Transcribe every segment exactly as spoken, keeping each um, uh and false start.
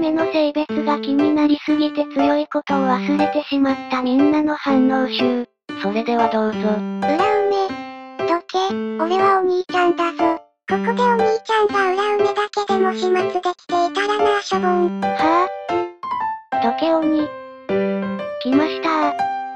梅の性別が気になりすぎて強いことを忘れてしまったみんなの反応集。 それではどうぞ。裏梅。どけ、俺はお兄ちゃんだぞ。ここでお兄ちゃんが裏梅だけでも始末できていたらなあしょぼん。 はぁ、あ、どけ鬼。来ましたー。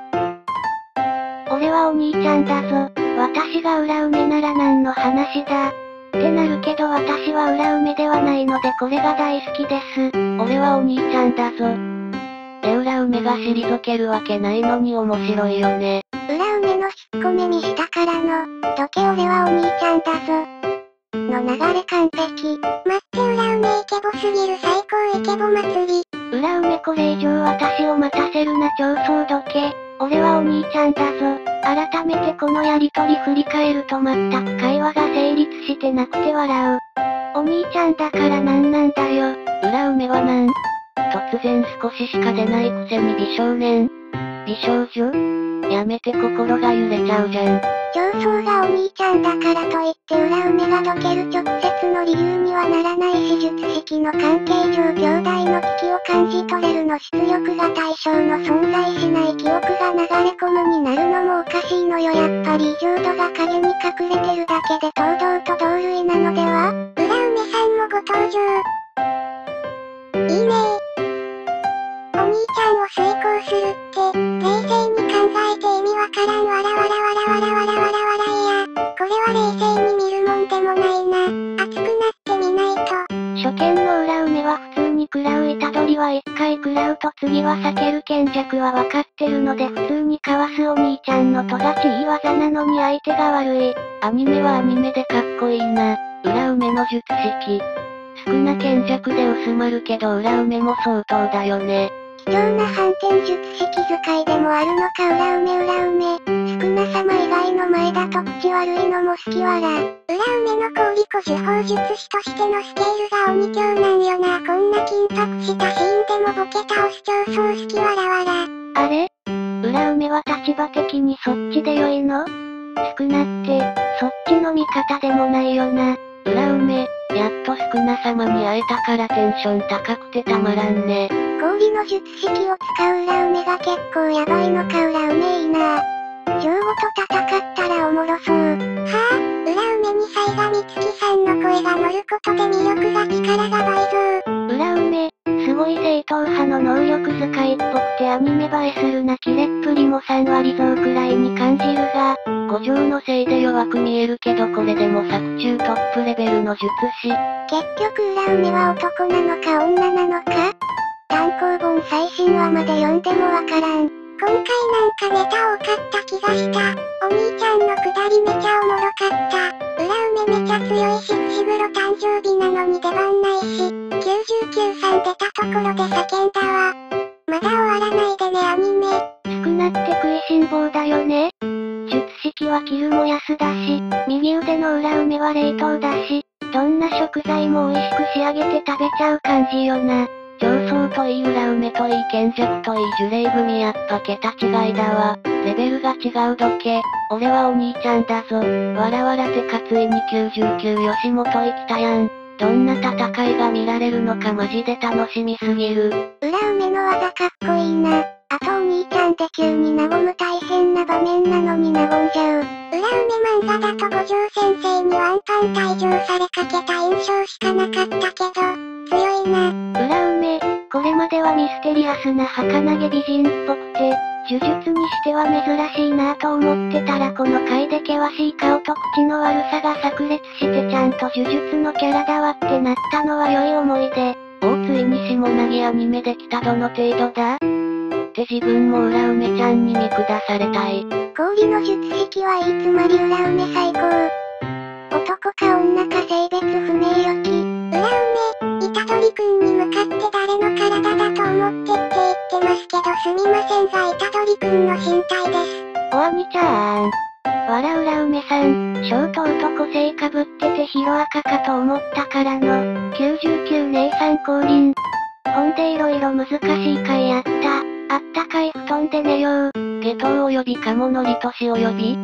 俺はお兄ちゃんだぞ。私が裏梅なら何の話だ。ってなるけど私は裏梅ではないのでこれが大好きです。 俺はお兄ちゃんだぞ。え、裏梅が退けるわけないのに面白いよね。 裏梅の引っ込めにしたからの、どけ俺はお兄ちゃんだぞ。の流れ完璧。待って裏梅イケボすぎる最高イケボ祭り。 裏梅これ以上私を待たせるな超総どけ。俺はお兄ちゃんだぞ。改めてこのやりとり振り返ると全く会話が成立してなくて笑う。お兄ちゃんだからなんなんだよ。 裏梅はなん？突然少ししか出ないくせに美少年？美少女？やめて心が揺れちゃうじゃん。 上層がお兄ちゃんだからといって裏梅がどける直接の理由にはならないし術式の関係上兄弟の危機を感じ取れるの出力が対象の存在しない記憶が流れ込むになるのもおかしいのよ。やっぱり異常度が影に隠れてるだけで堂々と同類なのでは？裏梅さんもご登場。いいねー。お兄ちゃんを遂行するって、冷静に考えて意味わからんわらわらわらわらわらわらわらいや。これは冷静に見るもんでもないな。熱くなってみないと。 初見の裏梅は普通に食らう虎杖は一回食らうと次は避ける賢弱はわかってるので普通にかわすお兄ちゃんのとがちいい技なのに相手が悪い。 アニメはアニメでかっこいいな。裏梅の術式。少な賢弱で薄まるけど裏梅も相当だよね。 貴重な反転術式使いでもあるのか裏梅裏梅。少なさま以外の前だと口悪いのも好きわら。裏梅の氷子呪法術師としてのスケールが鬼強なんよな。こんな緊迫したシーンでもボケ倒す超総好きわらわら。 あれ？裏梅は立場的にそっちで良いの？少なって、そっちの味方でもないよな。 裏梅、やっと少な様に会えたからテンション高くてたまらんね。 氷の術式を使う裏梅が結構ヤバいのか裏梅いいな。ジョーゴと戦ったらおもろそう。はぁ、裏梅に西賀美月さんの声が乗ることで魅力が力が倍増。 裏梅、すごい正統派の能力使いっぽくてアニメ映えするなキレっぷりもさんわり増くらいに感じるが、 五条のせいで弱く見えるけどこれでも作中トップレベルの術師。 結局裏梅は男なのか女なのか？単行本最新話まで読んでもわからん。今回なんかネタ多かった気がした。お兄ちゃんのくだりめちゃおもろかった。裏梅めちゃ強いし伏黒誕生日なのに出番ないし、きゅうじゅうきゅうさん出たところで叫んだわ。まだ終わらないでねアニメ。 少なって食いしん坊だよね。術式はキルも安だし、右腕の裏梅は冷凍だし、どんな食材も美味しく仕上げて食べちゃう感じよな。 上層といい裏梅といい賢弱といい呪霊組やっぱ桁違いだわ。レベルが違うどけ。俺はお兄ちゃんだぞ。わらわらてかついにきゅうじゅうきゅう吉本行きたやん。どんな戦いが見られるのかマジで楽しみすぎる。 裏梅の技かっこいいな。あとお兄ちゃんで急に和む大変な場面なのに和んじゃう。裏梅漫画だと五条先生にワンパン退場されかけた印象しかなかったけど、強いな。 裏梅、これまではミステリアスな儚げ美人っぽくて、呪術にしては珍しいなぁと思ってたらこの回で険しい顔と口の悪さが炸裂してちゃんと呪術のキャラだわってなったのは良い思い出。 おついに下なぎアニメできたどの程度だって自分も裏梅ちゃんに見下されたい。 氷の術式はいいつまり裏梅最高。男か女か性別不明よき。裏梅、虎杖くんに向かって誰の体だと思ってって言ってますけどすみませんが虎杖くんの身体です。 お兄ちゃん。わら裏梅さん、ショート男性かぶっててヒロアカかと思ったからの、きゅうじゅうきゅう姉さん降臨。ほんでいろいろ難しい回やった。あったかい布団で寝よう。 下等及び鴨のりとし及び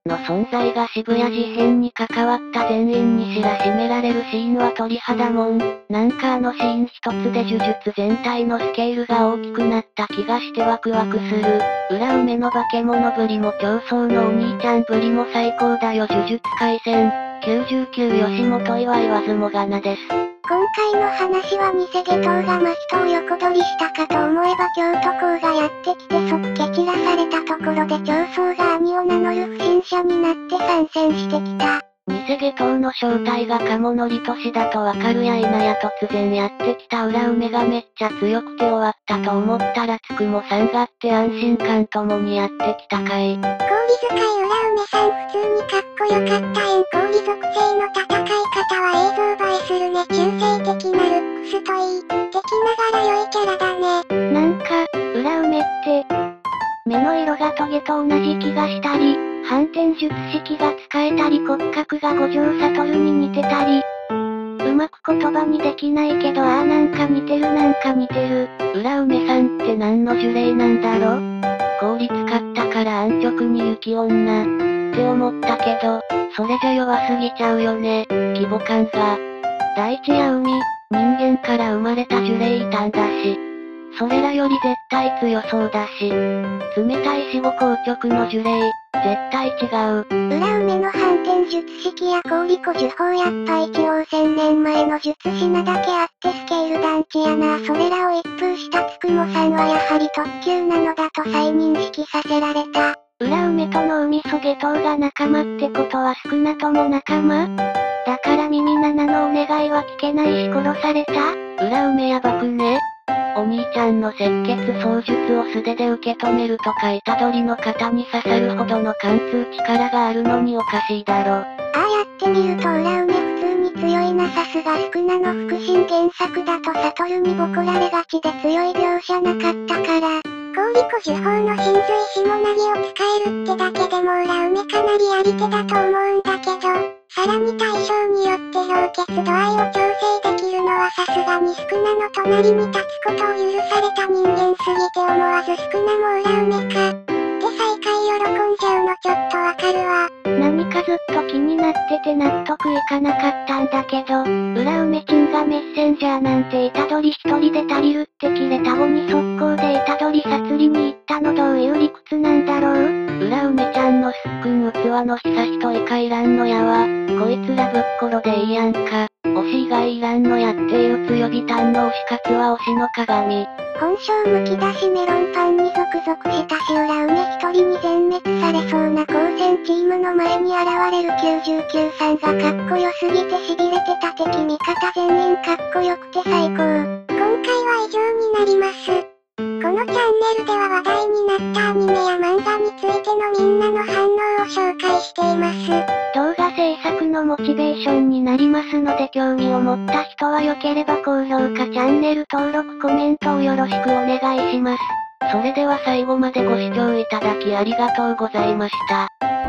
の存在が渋谷事変に関わった全員に知らしめられるシーンは鳥肌もん。なんかあのシーン一つで呪術全体のスケールが大きくなった気がしてワクワクする。裏梅の化け物ぶりも競争のお兄ちゃんぶりも最高だよ呪術廻戦。きゅうじゅうきゅう吉本岩言わずもがなです。 今回の話は偽下等が真人を横取りしたかと思えば京都校がやってきて即蹴散らされたところで競争が兄を名乗る不審者になって参戦してきた。 偽下等の正体が鴨の利俊だとわかるや否や突然やってきた裏梅がめっちゃ強くて終わったと思ったらつくもさんがって安心感ともにやってきたかい。 氷使い裏梅さん普通にかっこよかった円氷属性の戦い方は映像映えするね中性的なルックスといい、敵ながら良いキャラだね。 なんか、裏梅って、目の色がトゲと同じ気がしたり、反転術式が使えたり骨格が五条悟に似てたり、うまく言葉にできないけどあーなんか似てるなんか似てる。 裏梅さんって何の呪霊なんだろ？氷使ったから安直に雪女って思ったけど、それじゃ弱すぎちゃうよね、規模感が。大地や海、人間から生まれた呪霊いたんだし、それらより絶対強そうだし、冷たい死後硬直の呪霊、絶対違う。 裏梅の反転術式や氷子呪法やっぱ一応千年前の術師なだけあってスケール団地やなそれらを一風したつくもさんはやはり特級なのだと再認識させられた。 裏梅との海そ下等が仲間ってことは少なとも仲間？だから耳ななのお願いは聞けないし殺された？ 裏梅やばくね？お兄ちゃんの赤血操術を素手で受け止めるとか虎杖の肩に刺さるほどの貫通力があるのにおかしいだろ。 ああやってみると裏梅普通に強いなさすがスクナの腹心原作だと悟にボコられがちで強い描写なかったから、氷子呪法の神髄下投げを使えるってだけでも裏梅かなりやり手だと思うんだけど、さらに対象によって氷結度合いを調整できるのはさすがにスクナの隣に立つことを許された人間すぎて思わずスクナも裏梅かって再会喜んじゃうのちょっとわかるわ。 何かずっと気になってて納得いかなかったんだけど、裏梅ちんがメッセンジャーなんて虎杖一人で足りるって切れた後に速攻で虎杖殺りに行ったのどういう理屈なんだろう？ 裏梅ちゃんのすっくん器の久しとイカいらんのやわ。こいつらぶっころでいいやんか。推し以外いらんのやっていう強火炭の推し活は推しの鏡。 本性むき出しメロンパンにゾクゾクしたし裏梅一人に全滅されそうな光線チームの前に現れるきゅうじゅうきゅうさんがかっこよすぎて痺れてた敵味方全員かっこよくて最高。今回は以上になります。このチャンネルでは話題になったアニメや漫画についてのみんなの反応を紹介しています。 動画制作のモチベーションになりますので興味を持った人は良ければ高評価チャンネル登録コメントをよろしくお願いします。 それでは最後までご視聴いただきありがとうございました。